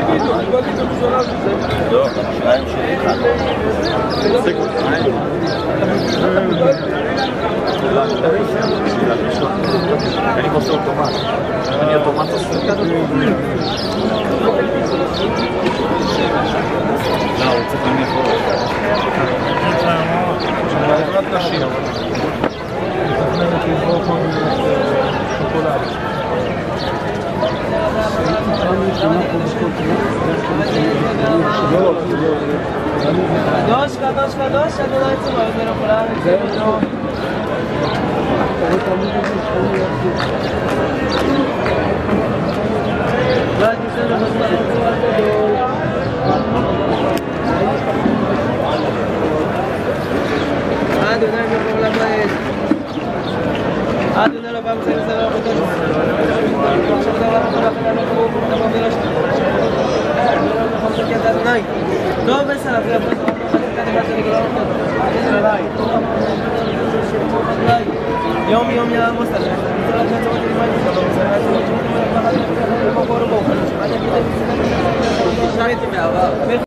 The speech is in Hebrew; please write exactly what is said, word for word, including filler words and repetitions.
לא, שניים שלי אחד. תפסיקו, שניים. אני עושה אוטומט. אני אוטומט עושה. לא, הוא צריך להניח בו. בעזרת נשים. מתכננת לבוא כל מיני שוקולד. Doška, doška, doška, dolazimo, odmjero poraviti. Gledajte se da vas Adi, ne mi problema je. Adi, ne lo vam se ne lo טוב בסדר, יום יום יעמוס עליך